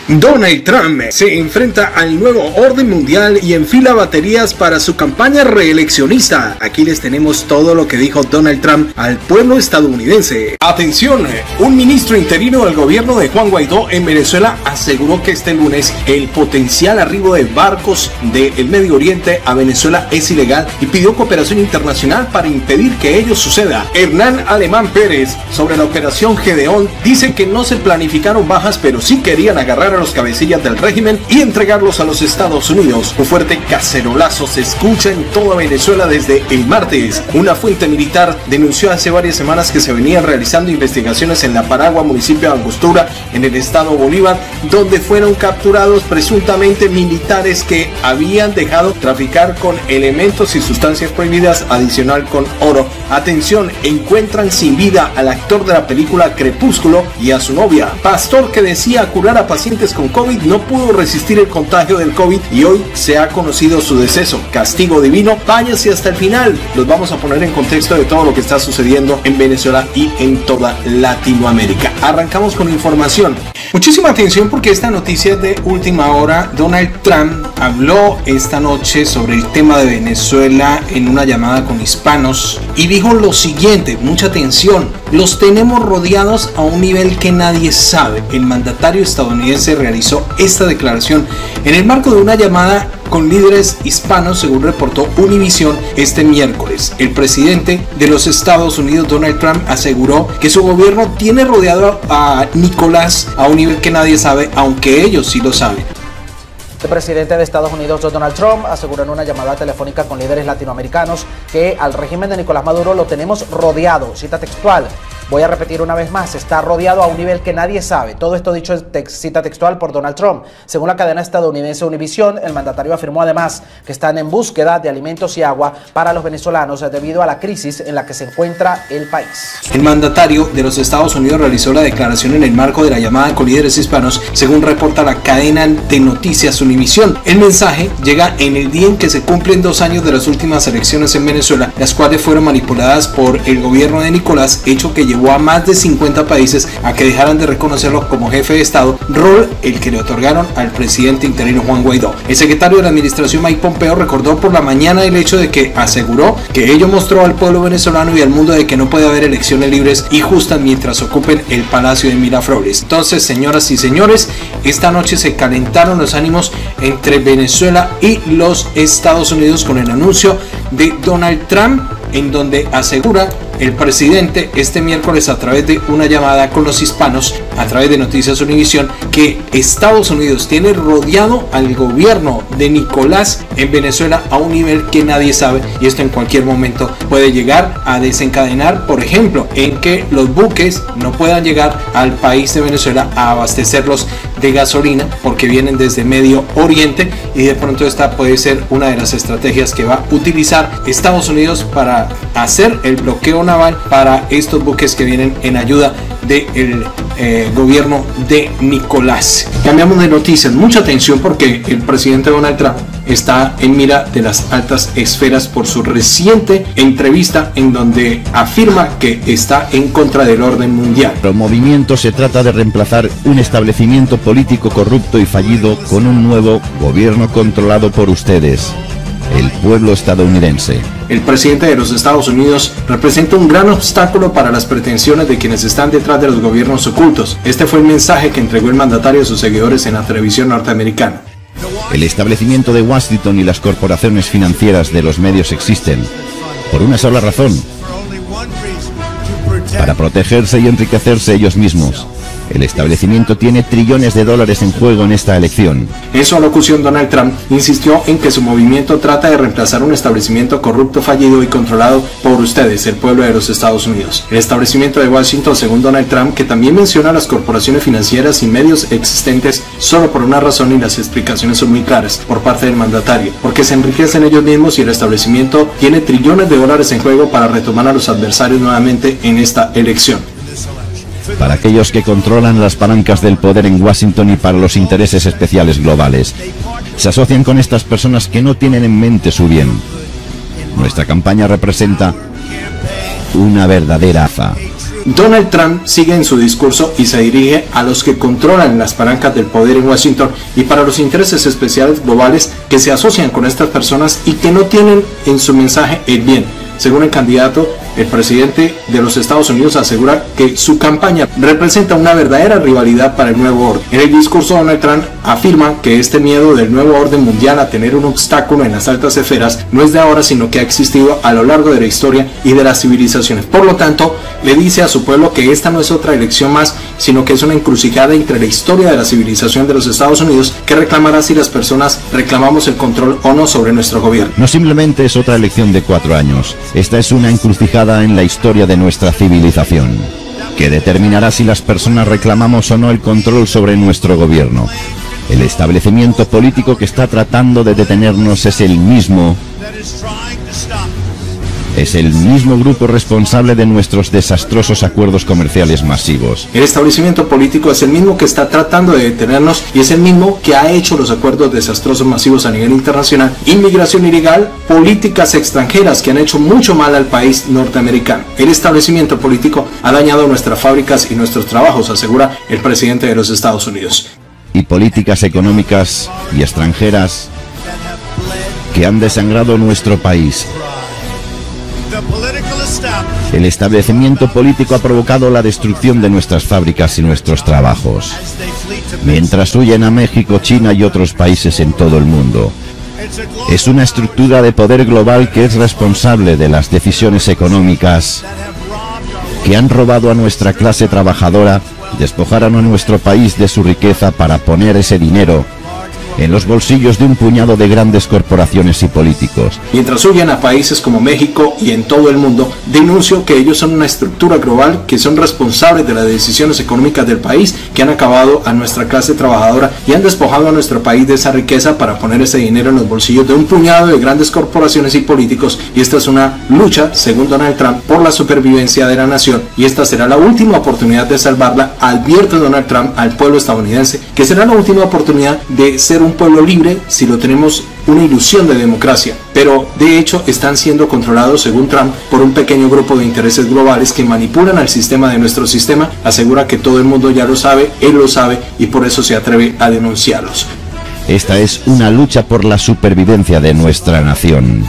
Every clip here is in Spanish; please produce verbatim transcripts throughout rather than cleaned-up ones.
Donald Trump se enfrenta al nuevo orden mundial y enfila baterías para su campaña reeleccionista. Aquí les tenemos todo lo que dijo Donald Trump al pueblo estadounidense. Atención, un ministro interino del gobierno de Juan Guaidó en Venezuela aseguró que este lunes el potencial arribo de barcos del Medio Oriente a Venezuela es ilegal y pidió cooperación internacional para impedir que ello suceda. Hernán Alemán Pérez, sobre la operación Gedeón, dice que no se planificaron bajas, pero sí querían agarrar a los cabecillas del régimen y entregarlos a los Estados Unidos. Un fuerte cacerolazo se escucha en toda Venezuela desde el martes. Una fuente militar denunció hace varias semanas que se venían realizando investigaciones en La Paragua, municipio de Angostura, en el estado Bolívar, donde fueron capturados presuntamente militares que habían dejado traficar con elementos y sustancias prohibidas, adicional con oro. Atención, encuentran sin vida al actor de la película Crepúsculo y a su novia. Pastor que decía curar a pacientes con COVID no pudo resistir el contagio del COVID y hoy se ha conocido su deceso. Castigo divino, váyase hasta el final. Los vamos a poner en contexto de todo lo que está sucediendo en Venezuela y en toda Latinoamérica. Arrancamos con información. Muchísima atención porque esta noticia es de última hora. Donald Trump habló esta noche sobre el tema de Venezuela en una llamada con hispanos y dijo lo siguiente, mucha atención: los tenemos rodeados a un nivel que nadie sabe. El mandatario estadounidense realizó esta declaración en el marco de una llamada con líderes hispanos, según reportó Univision este miércoles. El presidente de los Estados Unidos, Donald Trump, aseguró que su gobierno tiene rodeado a Nicolás a un nivel que nadie sabe, aunque ellos sí lo saben. El presidente de Estados Unidos, Donald Trump, aseguró en una llamada telefónica con líderes latinoamericanos que al régimen de Nicolás Maduro lo tenemos rodeado. Cita textual. Voy a repetir una vez más, está rodeado a un nivel que nadie sabe. Todo esto dicho en tex, cita textual por Donald Trump. Según la cadena estadounidense Univision, el mandatario afirmó además que están en búsqueda de alimentos y agua para los venezolanos debido a la crisis en la que se encuentra el país. El mandatario de los Estados Unidos realizó la declaración en el marco de la llamada con líderes hispanos, según reporta la cadena de noticias Univision. El mensaje llega en el día en que se cumplen dos años de las últimas elecciones en Venezuela, las cuales fueron manipuladas por el gobierno de Nicolás, hecho que llevó a más de cincuenta países a que dejaran de reconocerlo como jefe de Estado, rol el que le otorgaron al presidente interino Juan Guaidó. El secretario de la administración Mike Pompeo recordó por la mañana el hecho de que aseguró que ello mostró al pueblo venezolano y al mundo de que no puede haber elecciones libres y justas mientras ocupen el Palacio de Miraflores. Entonces, señoras y señores, esta noche se calentaron los ánimos entre Venezuela y los Estados Unidos con el anuncio de Donald Trump, en donde asegura el presidente este miércoles a través de una llamada con los hispanos a través de Noticias Univision que Estados Unidos tiene rodeado al gobierno de Nicolás en Venezuela a un nivel que nadie sabe, y esto en cualquier momento puede llegar a desencadenar, por ejemplo, en que los buques no puedan llegar al país de Venezuela a abastecerlos de gasolina porque vienen desde Medio Oriente, y de pronto esta puede ser una de las estrategias que va a utilizar Estados Unidos para hacer el bloqueo naval para estos buques que vienen en ayuda del eh, gobierno de Nicolás. Cambiamos de noticias, mucha atención porque el presidente Donald Trump está en mira de las altas esferas por su reciente entrevista en donde afirma que está en contra del orden mundial. El movimiento se trata de reemplazar un establecimiento político corrupto y fallido con un nuevo gobierno controlado por ustedes, el pueblo estadounidense. El presidente de los Estados Unidos representa un gran obstáculo para las pretensiones de quienes están detrás de los gobiernos ocultos. Este fue el mensaje que entregó el mandatario a sus seguidores en la televisión norteamericana. El establecimiento de Washington y las corporaciones financieras de los medios existen por una sola razón: para protegerse y enriquecerse ellos mismos. El establecimiento tiene trillones de dólares en juego en esta elección. En su alocución, Donald Trump insistió en que su movimiento trata de reemplazar un establecimiento corrupto, fallido y controlado por ustedes, el pueblo de los Estados Unidos. El establecimiento de Washington, según Donald Trump, que también menciona las corporaciones financieras y medios existentes solo por una razón, y las explicaciones son muy claras por parte del mandatario, porque se enriquecen ellos mismos y el establecimiento tiene trillones de dólares en juego para retomar a los adversarios nuevamente en esta elección. Para aquellos que controlan las palancas del poder en Washington y para los intereses especiales globales. Se asocian con estas personas que no tienen en mente su bien. Nuestra campaña representa una verdadera afa. Donald Trump sigue en su discurso y se dirige a los que controlan las palancas del poder en Washington y para los intereses especiales globales que se asocian con estas personas y que no tienen en su mensaje el bien. Según el candidato, el presidente de los Estados Unidos asegura que su campaña representa una verdadera rivalidad para el nuevo orden. En el discurso, Donald Trump afirma que este miedo del nuevo orden mundial a tener un obstáculo en las altas esferas no es de ahora, sino que ha existido a lo largo de la historia y de las civilizaciones. Por lo tanto, le dice a su pueblo que esta no es otra elección más, sino que es una encrucijada entre la historia de la civilización de los Estados Unidos que reclamará si las personas reclamamos el control o no sobre nuestro gobierno. No simplemente es otra elección de cuatro años, esta es una encrucijada en la historia de nuestra civilización, que determinará si las personas reclamamos o no el control sobre nuestro gobierno. El establecimiento político que está tratando de detenernos es el mismo Es el mismo grupo responsable de nuestros desastrosos acuerdos comerciales masivos. El establecimiento político es el mismo que está tratando de detenernos y es el mismo que ha hecho los acuerdos desastrosos masivos a nivel internacional, inmigración ilegal, políticas extranjeras que han hecho mucho mal al país norteamericano. El establecimiento político ha dañado nuestras fábricas y nuestros trabajos, asegura el presidente de los Estados Unidos. Y políticas económicas y extranjeras que han desangrado nuestro país. El establecimiento político ha provocado la destrucción de nuestras fábricas y nuestros trabajos, mientras huyen a México, China y otros países en todo el mundo. Es una estructura de poder global que es responsable de las decisiones económicas que han robado a nuestra clase trabajadora, despojaron a nuestro país de su riqueza para poner ese dinero en los bolsillos de un puñado de grandes corporaciones y políticos. Mientras huyen a países como México y en todo el mundo, denuncio que ellos son una estructura global que son responsables de las decisiones económicas del país, que han acabado a nuestra clase trabajadora y han despojado a nuestro país de esa riqueza para poner ese dinero en los bolsillos de un puñado de grandes corporaciones y políticos. Y esta es una lucha, según Donald Trump, por la supervivencia de la nación, y esta será la última oportunidad de salvarla. Advierte Donald Trump al pueblo estadounidense que será la última oportunidad de ser un pueblo libre si lo tenemos una ilusión de democracia, pero de hecho están siendo controlados, según Trump, por un pequeño grupo de intereses globales que manipulan al sistema de nuestro sistema. Asegura que todo el mundo ya lo sabe, él lo sabe y por eso se atreve a denunciarlos. Esta es una lucha por la supervivencia de nuestra nación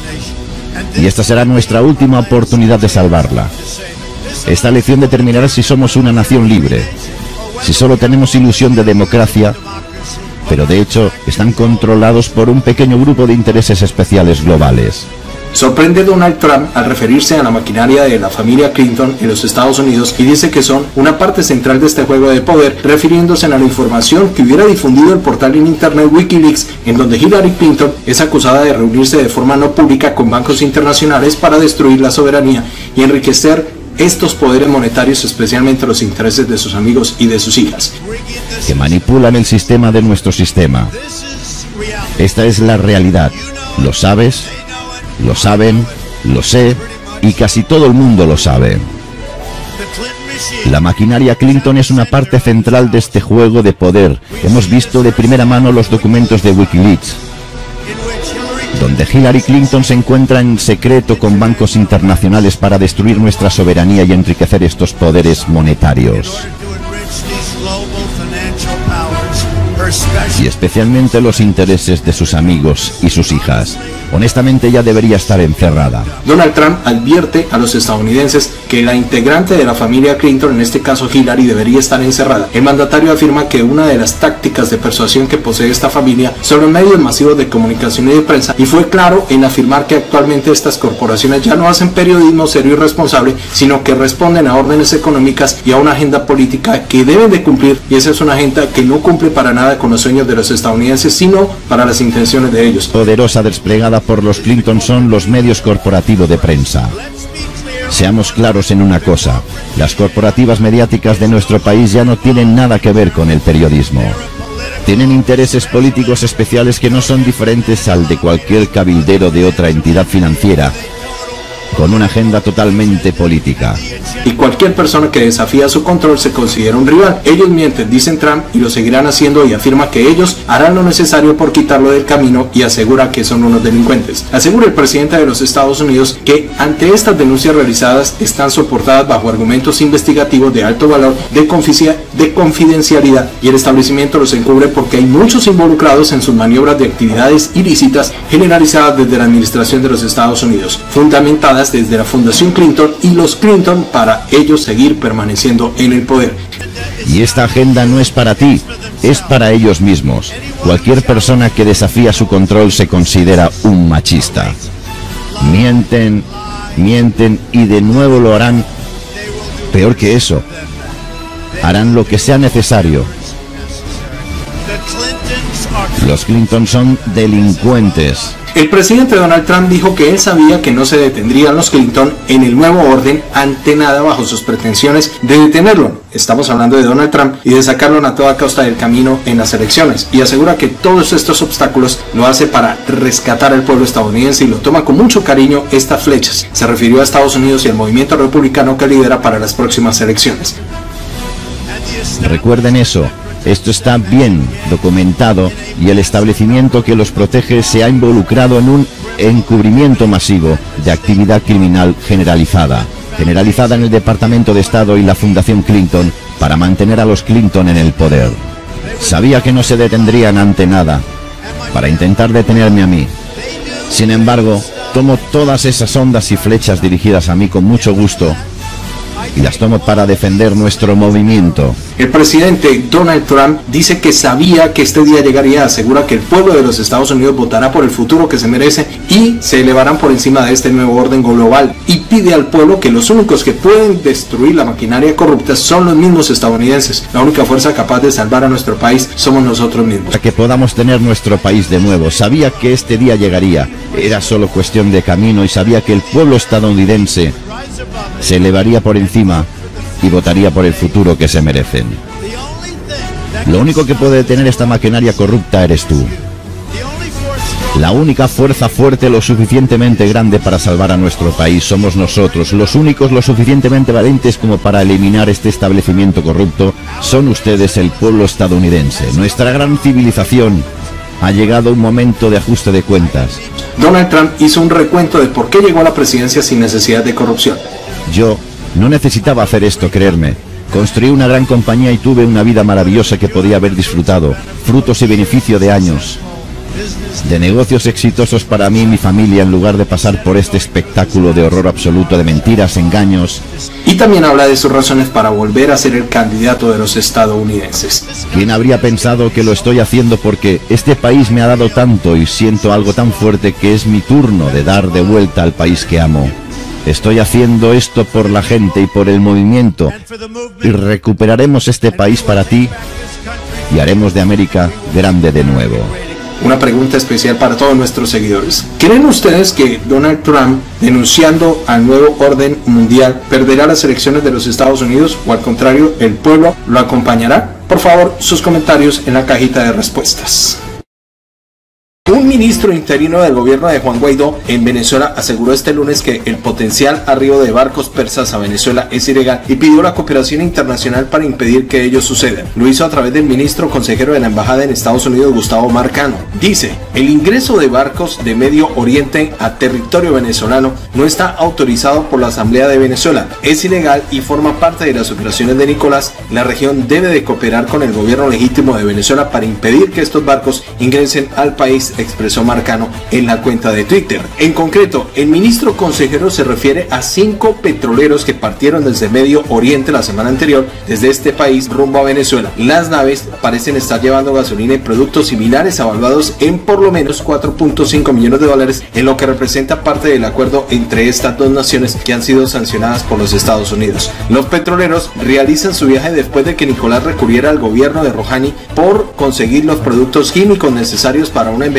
y esta será nuestra última oportunidad de salvarla. Esta elección determinará si somos una nación libre, si solo tenemos ilusión de democracia, pero de hecho están controlados por un pequeño grupo de intereses especiales globales. Sorprende Donald Trump al referirse a la maquinaria de la familia Clinton en los Estados Unidos y dice que son una parte central de este juego de poder, refiriéndose a la información que hubiera difundido el portal en internet Wikileaks, en donde Hillary Clinton es acusada de reunirse de forma no pública con bancos internacionales para destruir la soberanía y enriquecer estos poderes monetarios, especialmente los intereses de sus amigos y de sus hijas, que manipulan el sistema de nuestro sistema. Esta es la realidad. ¿Lo sabes? Lo saben, lo sé, y casi todo el mundo lo sabe. La maquinaria Clinton es una parte central de este juego de poder. Hemos visto de primera mano los documentos de Wikileaks, donde Hillary Clinton se encuentra en secreto con bancos internacionales para destruir nuestra soberanía y enriquecer estos poderes monetarios, y especialmente los intereses de sus amigos y sus hijas. Honestamente, ya debería estar encerrada. Donald Trump advierte a los estadounidenses que la integrante de la familia Clinton, en este caso Hillary, debería estar encerrada. El mandatario afirma que una de las tácticas de persuasión que posee esta familia son los medios masivos de comunicación y de prensa, y fue claro en afirmar que actualmente estas corporaciones ya no hacen periodismo serio y responsable, sino que responden a órdenes económicas y a una agenda política que deben de cumplir, y esa es una agenda que no cumple para nada con los sueños de los estadounidenses, sino para las intenciones de ellos. Poderosa desplegada por los Clinton son los medios corporativos de prensa. Seamos claros en una cosa, las corporativas mediáticas de nuestro país ya no tienen nada que ver con el periodismo. Tienen intereses políticos especiales que no son diferentes al de cualquier cabildero de otra entidad financiera, con una agenda totalmente política. Y cualquier persona que desafía su control se considera un rival. Ellos mienten, dicen Trump, y lo seguirán haciendo, y afirma que ellos harán lo necesario por quitarlo del camino y asegura que son unos delincuentes. Asegura el presidente de los Estados Unidos que ante estas denuncias realizadas están soportadas bajo argumentos investigativos de alto valor de, de confidencialidad, y el establecimiento los encubre porque hay muchos involucrados en sus maniobras de actividades ilícitas generalizadas desde la administración de los Estados Unidos, fundamentadas desde la Fundación Clinton y los Clinton para ellos seguir permaneciendo en el poder. Y esta agenda no es para ti, es para ellos mismos. Cualquier persona que desafía su control se considera un machista. Mienten, mienten y de nuevo lo harán. Peor que eso, harán lo que sea necesario. Los Clinton son delincuentes. El presidente Donald Trump dijo que él sabía que no se detendrían los Clinton en el nuevo orden ante nada bajo sus pretensiones de detenerlo. Estamos hablando de Donald Trump y de sacarlo a toda costa del camino en las elecciones, y asegura que todos estos obstáculos lo hace para rescatar al pueblo estadounidense y lo toma con mucho cariño estas flechas. Se refirió a Estados Unidos y al movimiento republicano que lidera para las próximas elecciones. Recuerden eso. Esto está bien documentado y el establecimiento que los protege se ha involucrado en un encubrimiento masivo de actividad criminal generalizada, generalizada en el Departamento de Estado y la Fundación Clinton para mantener a los Clinton en el poder. Sabía que no se detendrían ante nada para intentar detenerme a mí. Sin embargo, tomo todas esas ondas y flechas dirigidas a mí con mucho gusto y las tomo para defender nuestro movimiento. El presidente Donald Trump dice que sabía que este día llegaría, asegura que el pueblo de los Estados Unidos votará por el futuro que se merece y se elevarán por encima de este nuevo orden global, y pide al pueblo que los únicos que pueden destruir la maquinaria corrupta son los mismos estadounidenses. La única fuerza capaz de salvar a nuestro país somos nosotros mismos. Para que podamos tener nuestro país de nuevo. Sabía que este día llegaría, era solo cuestión de camino, y sabía que el pueblo estadounidense se elevaría por encima y votaría por el futuro que se merecen. Lo único que puede detener esta maquinaria corrupta eres tú. La única fuerza fuerte lo suficientemente grande para salvar a nuestro país somos nosotros. Los únicos lo suficientemente valientes como para eliminar este establecimiento corrupto son ustedes, el pueblo estadounidense. Nuestra gran civilización ha llegado un momento de ajuste de cuentas. Donald Trump hizo un recuento de por qué llegó a la presidencia sin necesidad de corrupción. Yo no necesitaba hacer esto, creerme. Construí una gran compañía y tuve una vida maravillosa que podía haber disfrutado, frutos y beneficio de años de negocios exitosos para mí y mi familia, en lugar de pasar por este espectáculo de horror absoluto, de mentiras, engaños. Y también habla de sus razones para volver a ser el candidato de los estadounidenses. ¿Quién habría pensado que lo estoy haciendo porque este país me ha dado tanto y siento algo tan fuerte que es mi turno de dar de vuelta al país que amo? Estoy haciendo esto por la gente y por el movimiento, y recuperaremos este país para ti y haremos de América grande de nuevo. Una pregunta especial para todos nuestros seguidores. ¿Creen ustedes que Donald Trump, denunciando al nuevo orden mundial, perderá las elecciones de los Estados Unidos, o al contrario, el pueblo lo acompañará? Por favor, sus comentarios en la cajita de respuestas. Un ministro interino del gobierno de Juan Guaidó en Venezuela aseguró este lunes que el potencial arribo de barcos persas a Venezuela es ilegal y pidió la cooperación internacional para impedir que ello suceda. Lo hizo a través del ministro consejero de la embajada en Estados Unidos, Gustavo Marcano. Dice: el ingreso de barcos de Medio Oriente a territorio venezolano no está autorizado por la Asamblea de Venezuela, es ilegal y forma parte de las operaciones de Nicolás. La región debe de cooperar con el gobierno legítimo de Venezuela para impedir que estos barcos ingresen al país, expresó Marcano en la cuenta de Twitter. En concreto, el ministro consejero se refiere a cinco petroleros que partieron desde Medio Oriente la semana anterior desde este país rumbo a Venezuela. Las naves parecen estar llevando gasolina y productos similares evaluados en por lo menos cuatro punto cinco millones de dólares, en lo que representa parte del acuerdo entre estas dos naciones que han sido sancionadas por los Estados Unidos. Los petroleros realizan su viaje después de que Nicolás recurriera al gobierno de Rouhani por conseguir los productos químicos necesarios para una investigación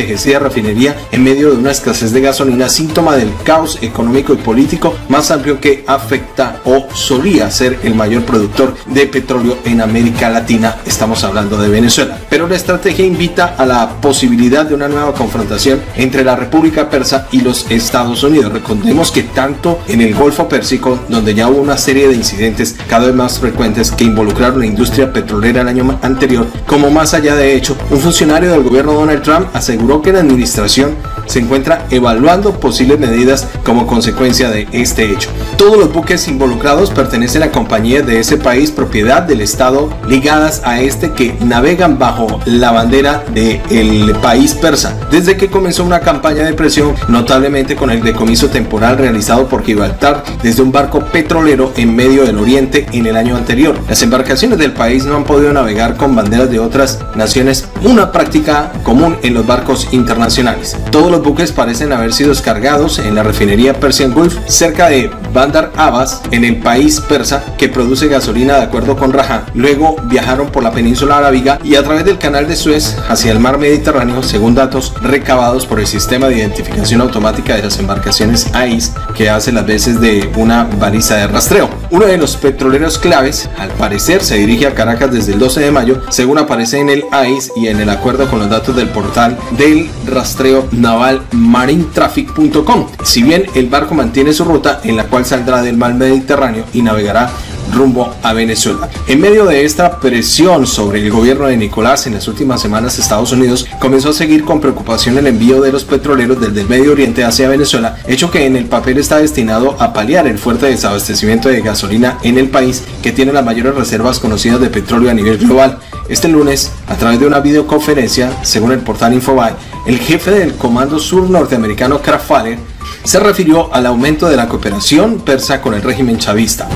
envejecida refinería en medio de una escasez de gasolina, síntoma del caos económico y político más amplio que afecta o solía ser el mayor productor de petróleo en América Latina. Estamos hablando de Venezuela. Pero la estrategia invita a la posibilidad de una nueva confrontación entre la República Persa y los Estados Unidos. Recordemos que tanto en el Golfo Pérsico, donde ya hubo una serie de incidentes cada vez más frecuentes que involucraron la industria petrolera el año anterior, como más allá de hecho, un funcionario del gobierno Donald Trump aseguró que la administración se encuentra evaluando posibles medidas como consecuencia de este hecho. Todos los buques involucrados pertenecen a compañías de ese país, propiedad del Estado, ligadas a este, que navegan bajo la bandera del país persa, desde que comenzó una campaña de presión, notablemente con el decomiso temporal realizado por Gibraltar desde un barco petrolero en medio del Oriente en el año anterior. Las embarcaciones del país no han podido navegar con banderas de otras naciones, una práctica común en los barcos internacionales. Todos los buques parecen haber sido descargados en la refinería Persian Gulf, cerca de Bandar Abbas, en el país persa, que produce gasolina de acuerdo con Raja. Luego viajaron por la península arábiga y a través del canal de Suez hacia el mar Mediterráneo, según datos recabados por el sistema de identificación automática de las embarcaciones A I S, que hace las veces de una baliza de rastreo. Uno de los petroleros claves, al parecer, se dirige a Caracas desde el doce de mayo, según aparece en el A I S y en el acuerdo con los datos del portal del rastreo naval marine traffic punto com. Si bien el barco mantiene su ruta, en la cual saldrá del mar Mediterráneo y navegará rumbo a Venezuela. En medio de esta presión sobre el gobierno de Nicolás, en las últimas semanas Estados Unidos comenzó a seguir con preocupación el envío de los petroleros desde el Medio Oriente hacia Venezuela, hecho que en el papel está destinado a paliar el fuerte desabastecimiento de gasolina en el país, que tiene las mayores reservas conocidas de petróleo a nivel global. Este lunes, a través de una videoconferencia, según el portal Infobae, el jefe del Comando Sur norteamericano, Kraft Faller, se refirió al aumento de la cooperación persa con el régimen chavista.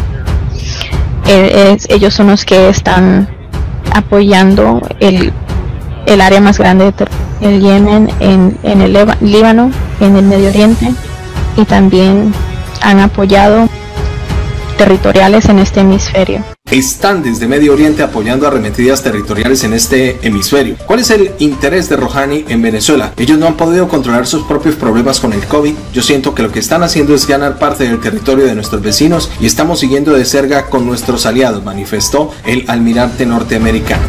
Es, ellos son los que están apoyando el, el área más grande del Yemen, en, en el Líbano, en el Medio Oriente, y también han apoyado territoriales en este hemisferio. Están desde Medio Oriente apoyando arremetidas territoriales en este hemisferio. ¿Cuál es el interés de Rouhani en Venezuela? Ellos no han podido controlar sus propios problemas con el COVID. Yo siento que lo que están haciendo es ganar parte del territorio de nuestros vecinos y estamos siguiendo de cerca con nuestros aliados, manifestó el almirante norteamericano.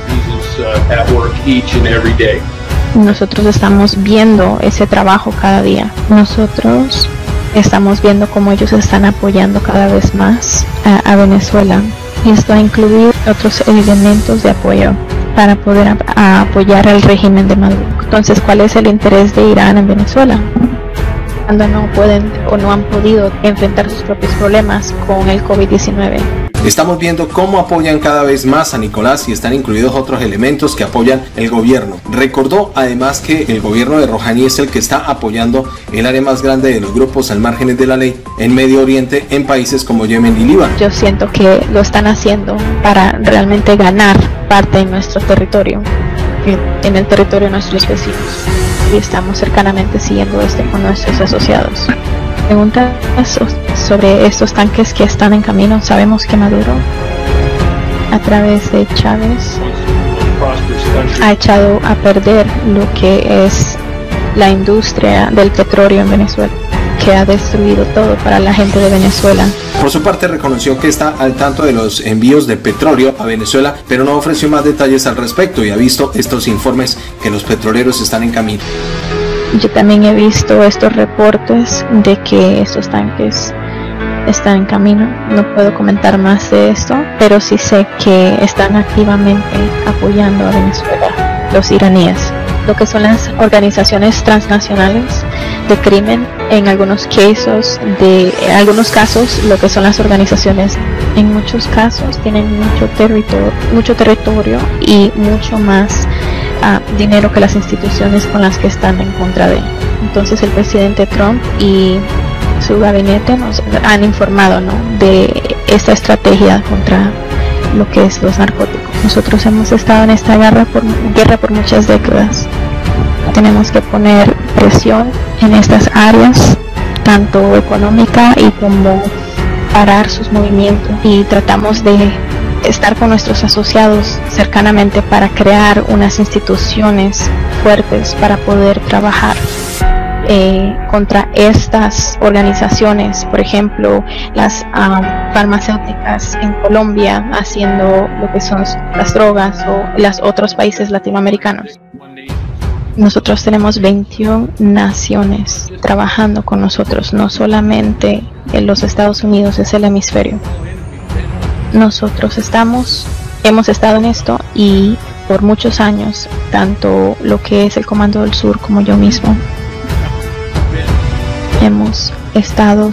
Nosotros estamos viendo ese trabajo cada día. Nosotros estamos viendo cómo ellos están apoyando cada vez más a, a Venezuela, y esto ha incluido otros elementos de apoyo para poder a, a apoyar al régimen de Maduro. Entonces, ¿cuál es el interés de Irán en Venezuela? Cuando no pueden o no han podido enfrentar sus propios problemas con el COVID diecinueve. Estamos viendo cómo apoyan cada vez más a Nicolás y están incluidos otros elementos que apoyan el gobierno. Recordó además que el gobierno de Rouhani es el que está apoyando el área más grande de los grupos al margen de la ley en Medio Oriente, en países como Yemen y Líbano. Yo siento que lo están haciendo para realmente ganar parte en nuestro territorio, en el territorio de nuestros vecinos, y estamos cercanamente siguiendo esto con nuestros asociados. Preguntas sobre estos tanques que están en camino. Sabemos que Maduro, a través de Chávez, ha echado a perder lo que es la industria del petróleo en Venezuela, que ha destruido todo para la gente de Venezuela. Por su parte, reconoció que está al tanto de los envíos de petróleo a Venezuela, pero no ofreció más detalles al respecto y ha visto estos informes que los petroleros están en camino. Yo también he visto estos reportes de que estos tanques están en camino. No puedo comentar más de esto, pero sí sé que están activamente apoyando a Venezuela, los iraníes. Lo que son las organizaciones transnacionales de crimen, en algunos casos, de en algunos casos, lo que son las organizaciones, en muchos casos tienen mucho territorio, mucho territorio y mucho más Uh, dinero que las instituciones con las que están en contra de. Entonces el presidente Trump y su gabinete nos han informado, ¿no?, de esta estrategia contra lo que es los narcóticos. Nosotros hemos estado en esta guerra por, guerra por muchas décadas. Tenemos que poner presión en estas áreas, tanto económica y como parar sus movimientos, y tratamos de estar con nuestros asociados cercanamente para crear unas instituciones fuertes para poder trabajar eh, contra estas organizaciones, por ejemplo las um, farmacéuticas en Colombia haciendo lo que son las drogas, o los otros países latinoamericanos. Nosotros tenemos veintiuna naciones trabajando con nosotros, no solamente en los Estados Unidos, es el hemisferio. Nosotros estamos, hemos estado en esto y por muchos años, tanto lo que es el Comando del Sur como yo mismo, hemos estado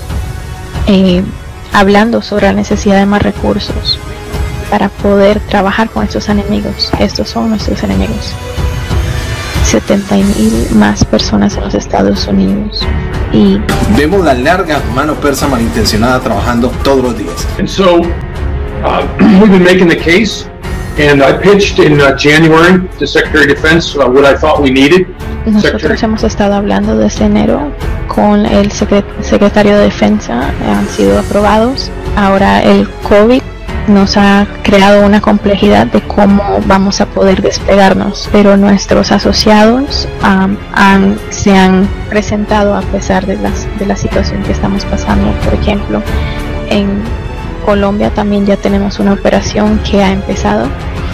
eh, hablando sobre la necesidad de más recursos para poder trabajar con estos enemigos. Estos son nuestros enemigos. setenta mil más personas en los Estados Unidos. Y vemos la larga mano persa malintencionada trabajando todos los días. And so uh, we've been making the case, and I pitched in uh, January to Secretary of Defense uh, what I thought we needed. Nosotros Secretary. hemos estado hablando desde enero con el secret secretario de Defensa, han sido aprobados. Ahora el COVID nos ha creado una complejidad de cómo vamos a poder desplegarnos, pero nuestros asociados um, han, se han presentado a pesar de, las, de la situación que estamos pasando. Por ejemplo, en Colombia también ya tenemos una operación que ha empezado.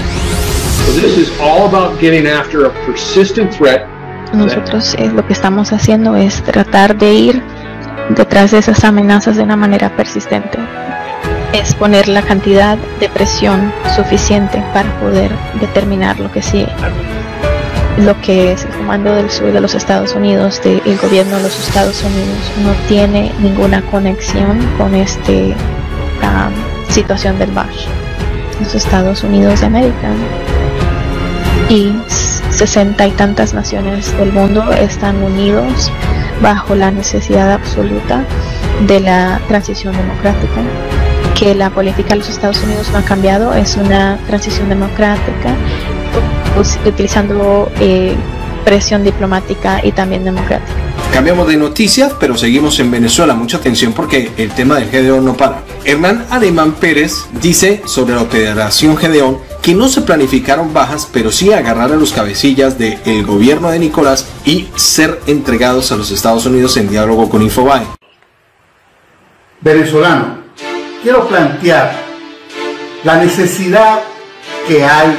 So this is all about getting after a persistent threat. Nosotros eh, lo que estamos haciendo es tratar de ir detrás de esas amenazas de una manera persistente. Es poner la cantidad de presión suficiente para poder determinar lo que sí, lo que es el Comando del Sur de los Estados Unidos, del gobierno de los Estados Unidos, no tiene ninguna conexión con esta um, situación del Bash. Los Estados Unidos de América y sesenta y tantas naciones del mundo están unidos bajo la necesidad absoluta de la transición democrática, que la política de los Estados Unidos no ha cambiado, es una transición democrática utilizando eh, presión diplomática y también democrática. Cambiamos de noticias, pero seguimos en Venezuela. Mucha atención porque el tema del Gedeón no para. Hernán Alemán Pérez dice sobre la operación Gedeón que no se planificaron bajas, pero sí agarrar a los cabecillas del gobierno de Nicolás y ser entregados a los Estados Unidos en diálogo con Infobae. Venezolano, quiero plantear la necesidad que hay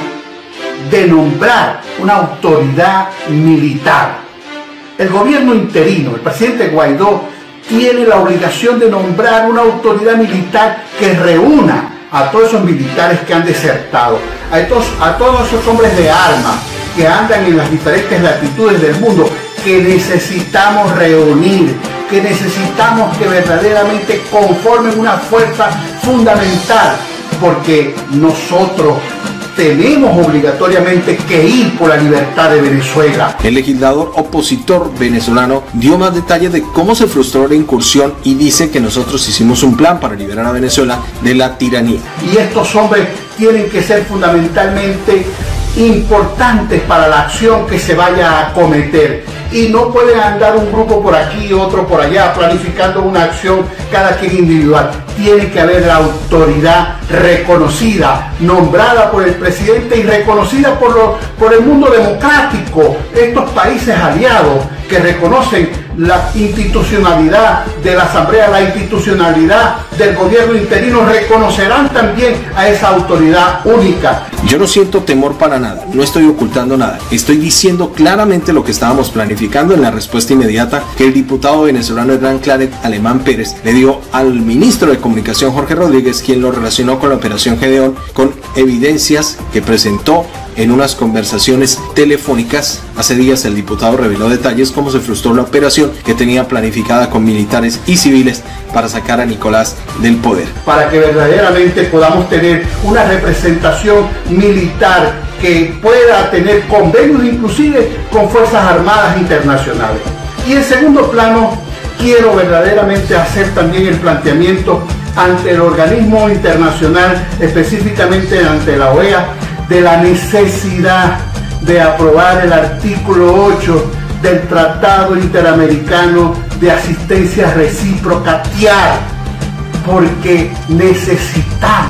de nombrar una autoridad militar. El gobierno interino, el presidente Guaidó, tiene la obligación de nombrar una autoridad militar que reúna a todos esos militares que han desertado, a todos, a todos esos hombres de armas que andan en las diferentes latitudes del mundo, que necesitamos reunir, que necesitamos que verdaderamente conformen una fuerza fundamental, porque nosotros tenemos obligatoriamente que ir por la libertad de Venezuela. El legislador opositor venezolano dio más detalles de cómo se frustró la incursión y dice que nosotros hicimos un plan para liberar a Venezuela de la tiranía. Y estos hombres tienen que ser fundamentalmente importantes para la acción que se vaya a cometer, y no pueden andar un grupo por aquí, otro por allá, planificando una acción cada quien individual. Tiene que haber la autoridad reconocida, nombrada por el presidente y reconocida por, lo, por el mundo democrático. Estos países aliados que reconocen la institucionalidad de la Asamblea, la institucionalidad del gobierno interino, reconocerán también a esa autoridad única. Yo no siento temor para nada, no estoy ocultando nada, estoy diciendo claramente lo que estábamos planificando en la respuesta inmediata que el diputado venezolano Hernán Claret Alemán Pérez le dio al ministro de Comunicación Jorge Rodríguez, quien lo relacionó con la operación Gedeón, con evidencias que presentó en unas conversaciones telefónicas. Hace días el diputado reveló detalles cómo se frustró la operación que tenía planificada con militares y civiles para sacar a Nicolás del poder. Para que verdaderamente podamos tener una representación militar que pueda tener convenios inclusive con Fuerzas Armadas internacionales. Y en segundo plano, quiero verdaderamente hacer también el planteamiento ante el organismo internacional, específicamente ante la O E A, de la necesidad de aprobar el artículo ocho del Tratado Interamericano de Asistencia Recíproca, T I A R, porque necesitamos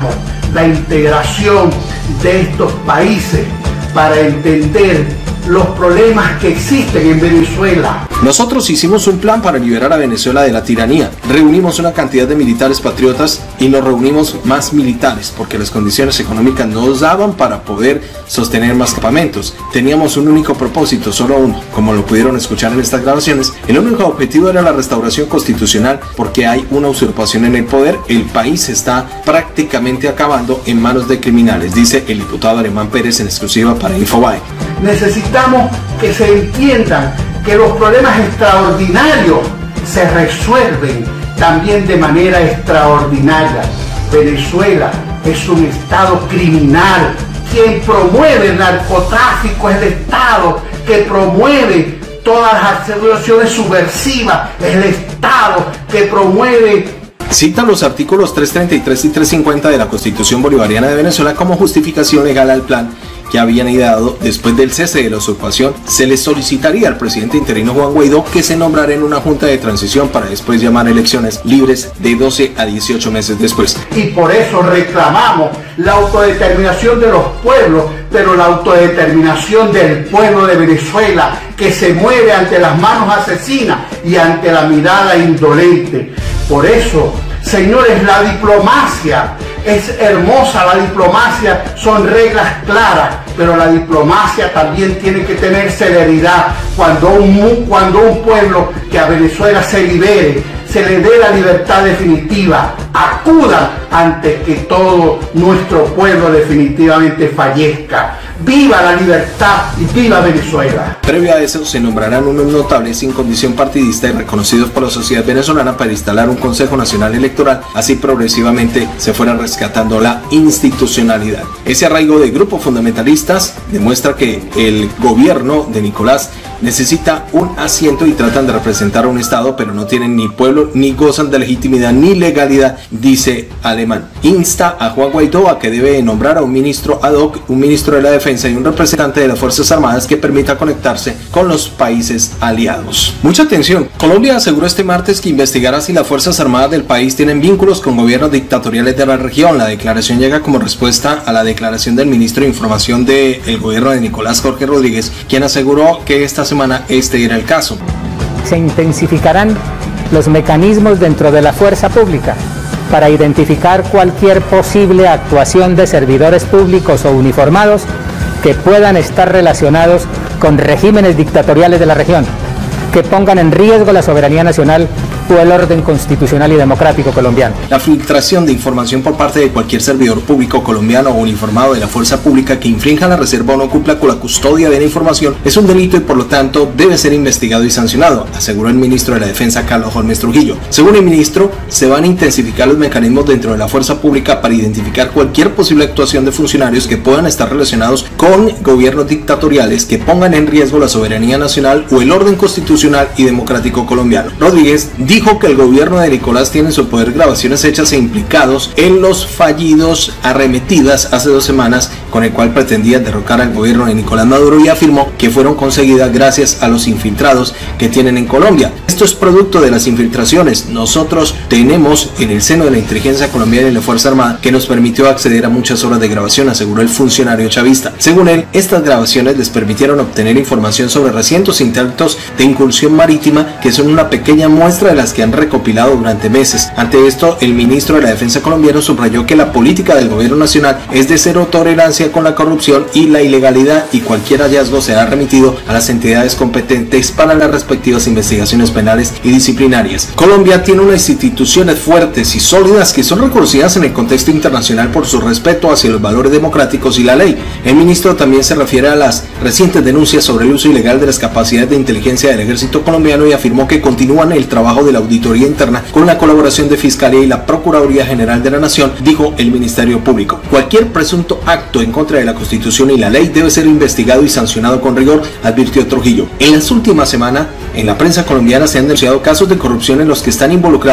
la integración de estos países para entender los problemas que existen en Venezuela. Nosotros hicimos un plan para liberar a Venezuela de la tiranía. Reunimos una cantidad de militares patriotas y nos reunimos más militares porque las condiciones económicas no nos daban para poder sostener más campamentos. Teníamos un único propósito, solo uno. Como lo pudieron escuchar en estas grabaciones, el único objetivo era la restauración constitucional porque hay una usurpación en el poder. El país se está prácticamente acabando en manos de criminales, dice el diputado Alemán Pérez en exclusiva para Infobae. Necesitamos que se entiendan que los problemas extraordinarios se resuelven también de manera extraordinaria. Venezuela es un estado criminal. Quien promueve el narcotráfico es el Estado, que promueve todas las acciones subversivas es el Estado, que promueve. Cita los artículos trescientos treinta y tres y trescientos cincuenta de la Constitución Bolivariana de Venezuela como justificación legal al plan que habían ideado después del cese de la usurpación. Se le solicitaría al presidente interino Juan Guaidó que se nombrara en una junta de transición para después llamar elecciones libres de doce a dieciocho meses después. Y por eso reclamamos la autodeterminación de los pueblos, pero la autodeterminación del pueblo de Venezuela, que se mueve ante las manos asesinas y ante la mirada indolente. Por eso, señores, la diplomacia es hermosa, la diplomacia son reglas claras, pero la diplomacia también tiene que tener celeridad. Cuando un, cuando un pueblo que a Venezuela se libere, se le dé la libertad definitiva, acudan antes que todo nuestro pueblo definitivamente fallezca. ¡Viva la libertad y viva Venezuela! Previo a eso, se nombrarán unos notables sin condición partidista y reconocidos por la sociedad venezolana para instalar un Consejo Nacional Electoral, así progresivamente se fuera rescatando la institucionalidad. Ese arraigo de grupos fundamentalistas demuestra que el gobierno de Nicolás necesita un asiento y tratan de representar a un Estado, pero no tienen ni pueblo, ni gozan de legitimidad ni legalidad, dice Alemán. Insta a Juan Guaidó a que debe nombrar a un ministro ad hoc, un ministro de la Defensa y un representante de las Fuerzas Armadas que permita conectarse con los países aliados. Mucha atención. Colombia aseguró este martes que investigará si las Fuerzas Armadas del país tienen vínculos con gobiernos dictatoriales de la región. La declaración llega como respuesta a la declaración del ministro de Información del gobierno de Nicolás Jorge Rodríguez, quien aseguró que esta semana este era el caso. Se intensificarán los mecanismos dentro de la fuerza pública para identificar cualquier posible actuación de servidores públicos o uniformados que puedan estar relacionados con regímenes dictatoriales de la región, que pongan en riesgo la soberanía nacional o el orden constitucional y democrático colombiano. La filtración de información por parte de cualquier servidor público colombiano o uniformado de la fuerza pública que infrinja la reserva o no cumpla con la custodia de la información es un delito y por lo tanto debe ser investigado y sancionado, aseguró el ministro de la Defensa Carlos Holmes Trujillo. Según el ministro, se van a intensificar los mecanismos dentro de la fuerza pública para identificar cualquier posible actuación de funcionarios que puedan estar relacionados con gobiernos dictatoriales que pongan en riesgo la soberanía nacional o el orden constitucional y democrático colombiano. Rodríguez dijo Dijo que el gobierno de Nicolás tiene en su poder grabaciones hechas e implicados en los fallidos arremetidas hace dos semanas con el cual pretendía derrocar al gobierno de Nicolás Maduro y afirmó que fueron conseguidas gracias a los infiltrados que tienen en Colombia. Esto es producto de las infiltraciones. Nosotros tenemos en el seno de la inteligencia colombiana y la Fuerza Armada que nos permitió acceder a muchas horas de grabación, aseguró el funcionario chavista. Según él, estas grabaciones les permitieron obtener información sobre recientes intentos de incursión marítima que son una pequeña muestra de las que han recopilado durante meses. Ante esto, el ministro de la Defensa colombiano subrayó que la política del gobierno nacional es de cero tolerancia con la corrupción y la ilegalidad y cualquier hallazgo será remitido a las entidades competentes para las respectivas investigaciones penales y disciplinarias. Colombia tiene unas instituciones fuertes y sólidas que son reconocidas en el contexto internacional por su respeto hacia los valores democráticos y la ley. El ministro también se refiere a las recientes denuncias sobre el uso ilegal de las capacidades de inteligencia del ejército colombiano y afirmó que continúan el trabajo de la auditoría interna con la colaboración de Fiscalía y la Procuraduría General de la Nación, dijo el Ministerio Público. Cualquier presunto acto en contra de la Constitución y la ley debe ser investigado y sancionado con rigor, advirtió Trujillo. En las últimas semanas, en la prensa colombiana se han denunciado casos de corrupción en los que están involucrados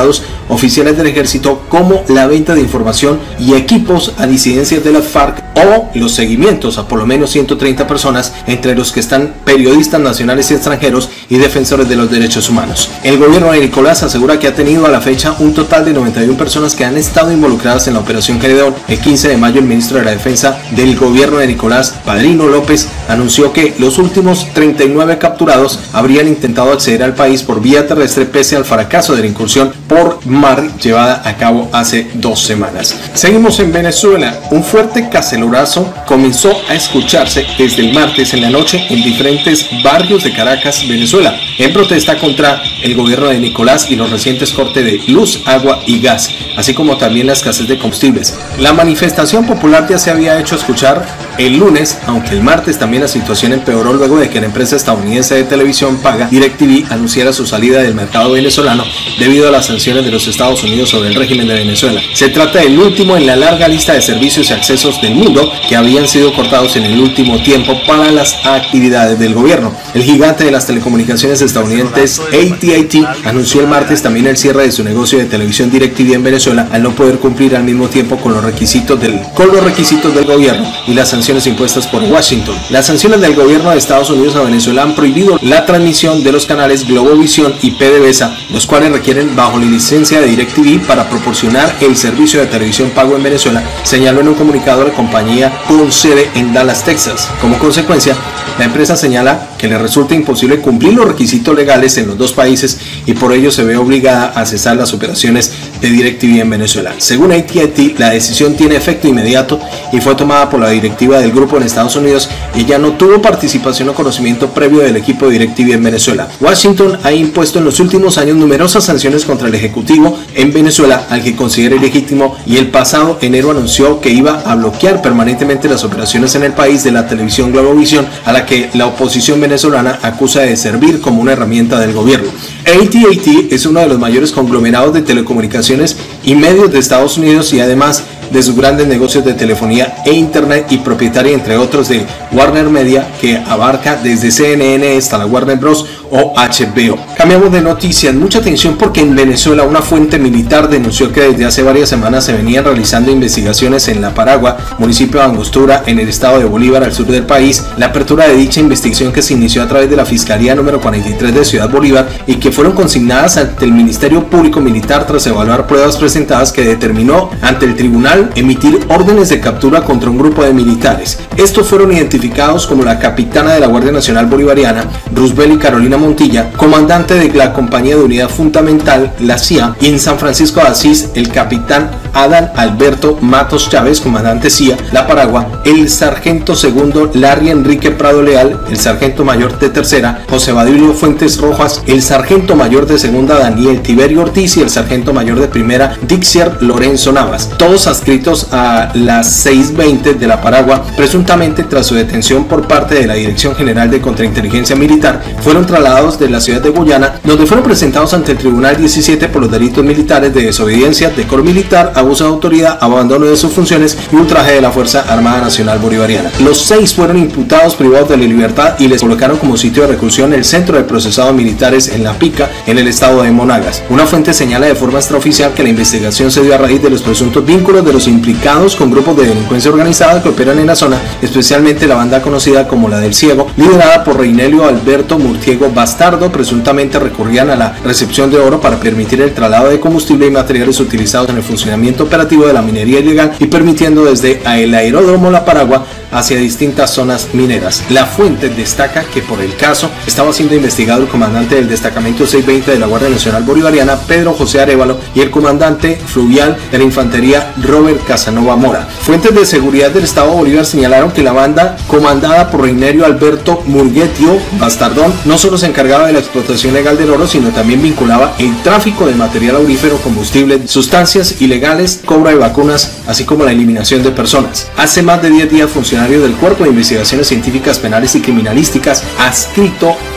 oficiales del ejército, como la venta de información y equipos a disidencias de las FARC o los seguimientos a por lo menos ciento treinta personas, entre los que están periodistas nacionales y extranjeros y defensores de los derechos humanos. El gobierno de Nicolás asegura que ha tenido a la fecha un total de noventa y una personas que han estado involucradas en la operación Gedeón. El quince de mayo el ministro de la Defensa del gobierno de Nicolás, Padrino López, anunció que los últimos treinta y nueve capturados habrían intentado acceder al país por vía terrestre pese al fracaso de la incursión por mar llevada a cabo hace dos semanas. Seguimos en Venezuela. Un fuerte cacerolazo comenzó a escucharse desde el martes en la noche en diferentes barrios de Caracas, Venezuela, en protesta contra el gobierno de Nicolás y los recientes cortes de luz, agua y gas, así como también la escasez de combustibles. La manifestación popular ya se había hecho escuchar el lunes, aunque el martes también la situación empeoró luego de que la empresa estadounidense de televisión paga DirecTV anunciara su salida del mercado venezolano debido a las sanciones de los Estados Unidos sobre el régimen de Venezuela. Se trata del último en la larga lista de servicios y accesos del mundo que habían sido cortados en el último tiempo para las actividades del gobierno. El gigante de las telecomunicaciones estadounidenses A T and T anunció el martes también el cierre de su negocio de televisión DirecTV en Venezuela al no poder cumplir al mismo tiempo con los requisitos del, con los requisitos del gobierno y las sanciones impuestas por Washington. Las sanciones del gobierno de Estados Unidos a Venezuela han prohibido la transmisión de los canales Globovisión y PDVSA, los cuales requieren bajo la licencia de DirecTV para proporcionar el servicio de televisión pago en Venezuela, señaló en un comunicado la compañía con sede en Dallas, Texas. Como consecuencia, la empresa señala que le resulta imposible cumplir los requisitos legales en los dos países y por ello se ve obligada a cesar las operaciones de DirecTV en Venezuela. Según A T and T, la decisión tiene efecto inmediato y fue tomada por la directiva del grupo en Estados Unidos y ya no tuvo participación o conocimiento previo del equipo de DirecTV en Venezuela. Washington ha impuesto en los últimos años numerosas sanciones contra el ejecutivo en Venezuela, al que considera ilegítimo, y el pasado enero anunció que iba a bloquear permanentemente las operaciones en el país de la televisión Globovisión, a la que la oposición venezolana acusa de servir como una herramienta del gobierno. A T and T es uno de los mayores conglomerados de telecomunicaciones y medios de Estados Unidos y además de sus grandes negocios de telefonía e internet, y propietaria entre otros de Warner Media, que abarca desde C N N hasta la Warner Bros. O H B O. Cambiamos de noticias, mucha atención porque en Venezuela una fuente militar denunció que desde hace varias semanas se venían realizando investigaciones en La Paragua, municipio de Angostura, en el estado de Bolívar, al sur del país. La apertura de dicha investigación, que se inició a través de la Fiscalía número cuarenta y tres de Ciudad Bolívar y que fueron consignadas ante el Ministerio Público Militar tras evaluar pruebas presentadas, que determinó ante el tribunal emitir órdenes de captura contra un grupo de militares. Estos fueron identificados como la capitana de la Guardia Nacional Bolivariana, Roosevelt Carolina Montilla, comandante de la Compañía de Unidad Fundamental, la C I A, y en San Francisco de Asís, el capitán Adán Alberto Matos Chávez, comandante C I A, La Paragua, el sargento segundo Larry Enrique Prado Leal, el sargento mayor de tercera José Badilio Fuentes Rojas, el sargento mayor de segunda Daniel Tiberio Ortiz y el sargento mayor de primera Dixier Lorenzo Navas, todos adscritos a las seis veinte de La Paragua. Presuntamente, tras su detención por parte de la Dirección General de Contrainteligencia Militar, fueron trasladados de la ciudad de Guyana, donde fueron presentados ante el Tribunal diecisiete por los delitos militares de desobediencia, decoro militar, abuso de autoridad, abandono de sus funciones y ultraje de la Fuerza Armada Nacional Bolivariana. Los seis fueron imputados privados de la libertad y les colocaron como sitio de reclusión el Centro de Procesados Militares en La Pica, en el estado de Monagas. Una fuente señala de forma extraoficial que la investigación se dio a raíz de los presuntos vínculos de los implicados con grupos de delincuencia organizada que operan en la zona, especialmente la banda conocida como la del Ciego, liderada por Reinelio Alberto Murtiego Bastardo. Presuntamente recurrían a la recepción de oro para permitir el traslado de combustible y materiales utilizados en el funcionamiento operativo de la minería ilegal y permitiendo desde el aeródromo La Paragua hacia distintas zonas mineras. La fuente destaca que por el caso estaba siendo investigado el comandante del destacamento seiscientos veinte de la Guardia Nacional Bolivariana, Pedro José Arévalo, y el comandante fluvial de la infantería, Robert Casanova Mora. Fuentes de seguridad del estado de Bolívar señalaron que la banda, comandada por Reinerio Alberto Murguetio Bastardón, no solo se encargaba de la explotación legal del oro, sino también vinculaba el tráfico de material aurífero, combustible, sustancias ilegales, cobro de vacunas, así como la eliminación de personas. Hace más de diez días, funcionarios del Cuerpo de Investigaciones Científicas Penales y Criminalísticas, adscrito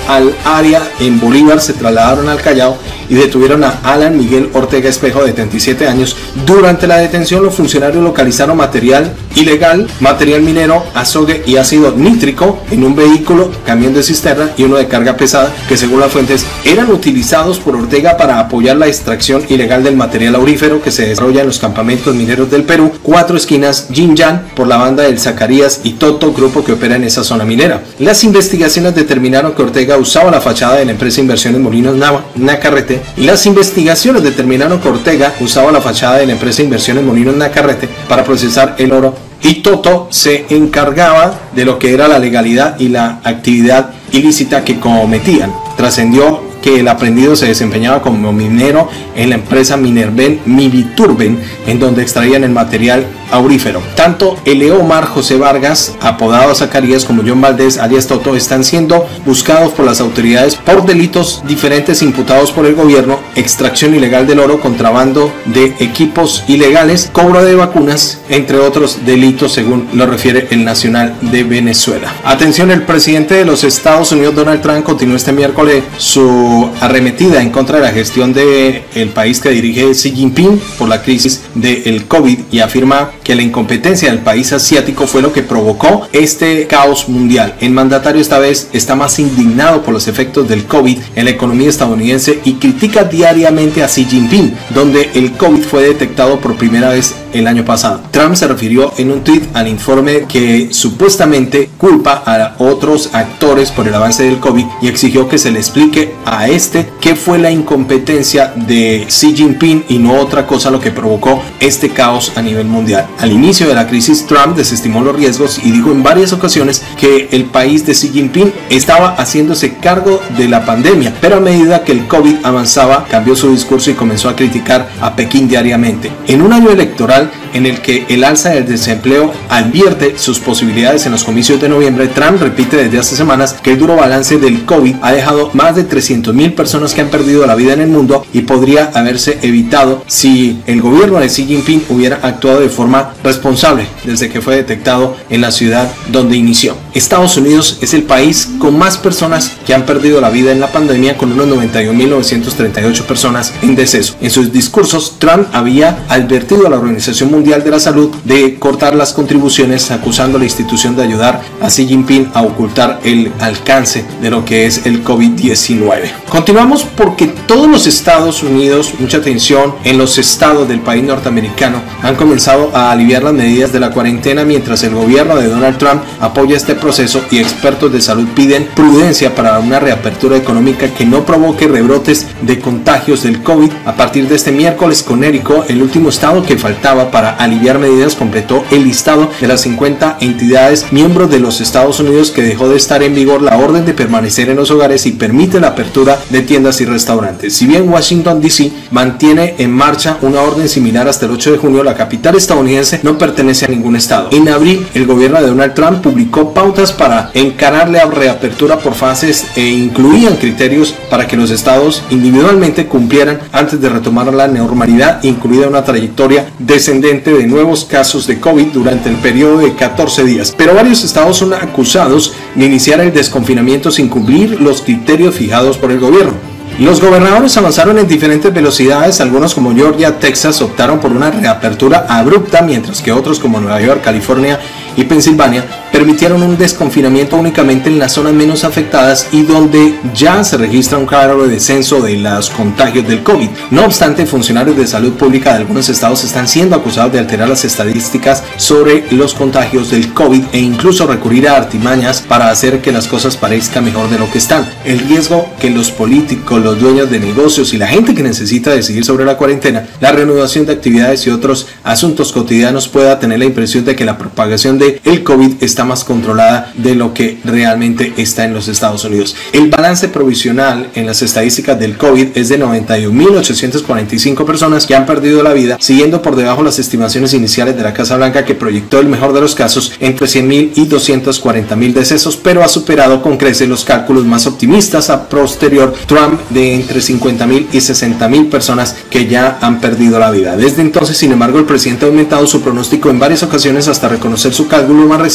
al área en Bolívar, se trasladaron al Callao y detuvieron a Alan Miguel Ortega Espejo, de treinta y siete años. Durante la detención, los funcionarios localizaron material ilegal, material minero, azogue y ácido nítrico en un vehículo, camión de cisterna y uno de carga pesada, que según las fuentes eran utilizados por Ortega para apoyar la extracción ilegal del material aurífero que se desarrolla en los campamentos mineros del Perú. Cuatro Esquinas, Jinyan, por la banda del Zacarías y Toto, grupo que opera en esa zona minera. Las investigaciones determinaron que Ortega usaba la fachada de la empresa Inversiones Molinos Nacarrete. Las investigaciones determinaron que Ortega usaba la fachada de la empresa Inversiones Molinos Nacarrete para procesar el oro, y Toto se encargaba de lo que era la legalidad y la actividad ilícita que cometían. Trascendió que el aprendido se desempeñaba como minero en la empresa Minerven Miviturben, en donde extraían el material aurífero. Tanto Eleomar José Vargas, apodado Zacarías, como John Valdés, alias Toto, están siendo buscados por las autoridades por delitos diferentes imputados por el gobierno: extracción ilegal del oro, contrabando de equipos ilegales, cobro de vacunas, entre otros delitos, según lo refiere el Nacional de Venezuela. Atención, el presidente de los Estados Unidos, Donald Trump, continuó este miércoles su arremetida en contra de la gestión del país que dirige Xi Jinping por la crisis del COVID, y afirma que la incompetencia del país asiático fue lo que provocó este caos mundial. El mandatario esta vez está más indignado por los efectos del COVID en la economía estadounidense y critica diariamente a Xi Jinping, donde el COVID fue detectado por primera vez el año pasado. Trump se refirió en un tweet al informe que supuestamente culpa a otros actores por el avance del COVID y exigió que se le explique a este qué fue la incompetencia de Xi Jinping y no otra cosa lo que provocó este caos a nivel mundial. Al inicio de la crisis, Trump desestimó los riesgos y dijo en varias ocasiones que el país de Xi Jinping estaba haciéndose cargo de la pandemia, pero a medida que el COVID avanzaba, cambió su discurso y comenzó a criticar a Pekín diariamente. En un año electoral en el que el alza del desempleo advierte sus posibilidades en los comicios de noviembre, Trump repite desde hace semanas que el duro balance del COVID ha dejado más de trescientas mil personas que han perdido la vida en el mundo y podría haberse evitado si el gobierno de Xi Jinping hubiera actuado de forma responsable desde que fue detectado en la ciudad donde inició. Estados Unidos es el país con más personas que han perdido la vida en la pandemia, con unos noventa y un mil novecientos treinta y ocho personas en deceso. En sus discursos, Trump había advertido a la Organización Mundial de la Salud de cortar las contribuciones, acusando a la institución de ayudar a Xi Jinping a ocultar el alcance de lo que es el COVID diecinueve. Continuamos porque todos los Estados Unidos, mucha atención, en los estados del país norteamericano han comenzado a aliviar las medidas de la cuarentena, mientras el gobierno de Donald Trump apoya este proceso y expertos de salud piden prudencia para una reapertura económica que no provoque rebrotes de contagios del COVID. A partir de este miércoles, Connecticut, el último estado que faltaba para aliviar medidas, completó el listado de las cincuenta entidades miembros de los Estados Unidos que dejó de estar en vigor la orden de permanecer en los hogares y permite la apertura de tiendas y restaurantes. Si bien Washington D C mantiene en marcha una orden similar hasta el ocho de junio, la capital estadounidense no pertenece a ningún estado. En abril, el gobierno de Donald Trump publicó pautas para encarar la reapertura por fases e incluían criterios para que los estados individualmente cumplieran antes de retomar la normalidad, incluida una trayectoria descendente de nuevos casos de COVID durante el periodo de catorce días. Pero varios estados son acusados de iniciar el desconfinamiento sin cumplir los criterios fijados por el gobierno. Los gobernadores avanzaron en diferentes velocidades. Algunos, como Georgia, Texas, optaron por una reapertura abrupta, mientras que otros, como Nueva York, California y Pensilvania, permitieron un desconfinamiento únicamente en las zonas menos afectadas y donde ya se registra un claro descenso de los contagios del COVID. No obstante, funcionarios de salud pública de algunos estados están siendo acusados de alterar las estadísticas sobre los contagios del COVID e incluso recurrir a artimañas para hacer que las cosas parezcan mejor de lo que están. El riesgo que los políticos, los dueños de negocios y la gente que necesita decidir sobre la cuarentena, la reanudación de actividades y otros asuntos cotidianos pueda tener la impresión de que la propagación de el COVID está más controlada de lo que realmente está en los Estados Unidos. El balance provisional en las estadísticas del COVID es de noventa y un mil ochocientas cuarenta y cinco personas que han perdido la vida, siguiendo por debajo las estimaciones iniciales de la Casa Blanca, que proyectó el mejor de los casos entre cien mil y doscientos cuarenta mil decesos, pero ha superado con creces los cálculos más optimistas a posterior Trump de entre cincuenta mil y sesenta mil personas que ya han perdido la vida. Desde entonces, sin embargo, el presidente ha aumentado su pronóstico en varias ocasiones hasta reconocer su cálculo más reciente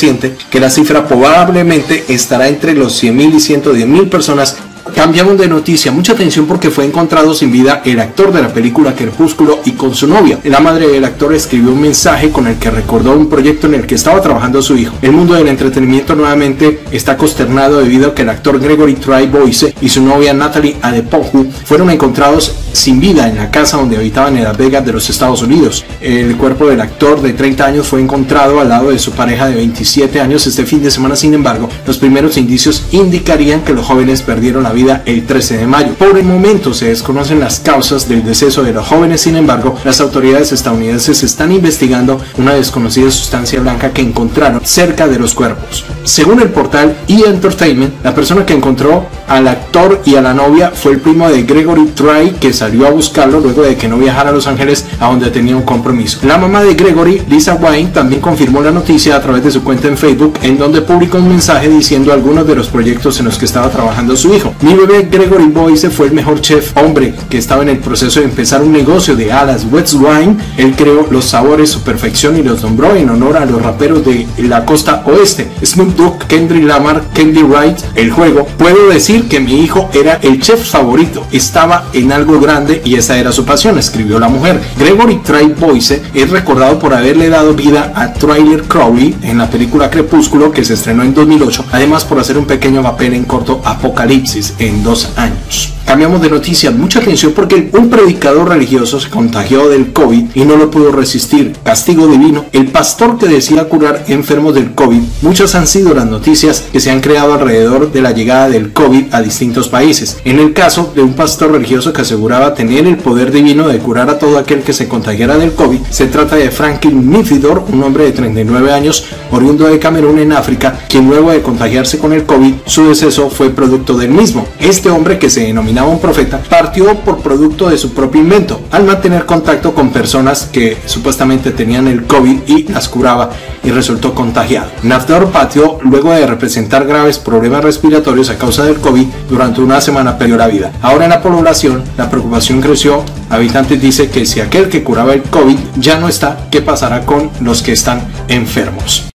que la cifra probablemente estará entre los cien mil y ciento diez mil personas. Cambiamos de noticia, mucha atención porque fue encontrado sin vida el actor de la película Crepúsculo y con su novia. La madre del actor escribió un mensaje con el que recordó un proyecto en el que estaba trabajando su hijo. El mundo del entretenimiento nuevamente está consternado debido a que el actor Gregory Troy Boyce y su novia Natalie Adepoju fueron encontrados sin vida en la casa donde habitaban en Las Vegas de los Estados Unidos. El cuerpo del actor de treinta años fue encontrado al lado de su pareja de veintisiete años este fin de semana. Sin embargo, los primeros indicios indicarían que los jóvenes perdieron la vida el trece de mayo. Por el momento se desconocen las causas del deceso de los jóvenes. Sin embargo, las autoridades estadounidenses están investigando una desconocida sustancia blanca que encontraron cerca de los cuerpos. Según el portal E! Entertainment, la persona que encontró al actor y a la novia fue el primo de Gregory Troy, que salió a buscarlo luego de que no viajara a Los Ángeles, a donde tenía un compromiso. La mamá de Gregory, Lisa Wine, también confirmó la noticia a través de su cuenta en Facebook, en donde publicó un mensaje diciendo algunos de los proyectos en los que estaba trabajando su hijo. Mi bebé Gregory Boyce fue el mejor chef hombre que estaba en el proceso de empezar un negocio de alas West Wine. Él creó los sabores, su perfección, y los nombró en honor a los raperos de la costa oeste, Snoop Dogg, Kendrick Lamar, Candy Wright. El juego, puedo decir que mi hijo era el chef favorito, estaba en algo grande y esa era su pasión, escribió la mujer. Gregory Troy Boyce es recordado por haberle dado vida a Tyler Crowley en la película Crepúsculo, que se estrenó en dos mil ocho, además por hacer un pequeño papel en corto Apocalipsis en dos años. Cambiamos de noticia, mucha atención porque un predicador religioso se contagió del COVID y no lo pudo resistir. Castigo divino. El pastor que decía curar enfermos del COVID. Muchas han sido las noticias que se han creado alrededor de la llegada del COVID a distintos países. En el caso de un pastor religioso que aseguraba tener el poder divino de curar a todo aquel que se contagiara del COVID, se trata de Franklin Nifidor, un hombre de treinta y nueve años, oriundo de Camerún en África, quien luego de contagiarse con el COVID, su deceso fue producto del mismo. Este hombre, que se denominaba un profeta, partió por producto de su propio invento, al mantener contacto con personas que supuestamente tenían el COVID y las curaba, y resultó contagiado. Nafdor partió luego de representar graves problemas respiratorios a causa del COVID. Durante una semana perdió la vida. Ahora en la población la preocupación creció. Habitantes dicen que si aquel que curaba el COVID ya no está, ¿qué pasará con los que están enfermos?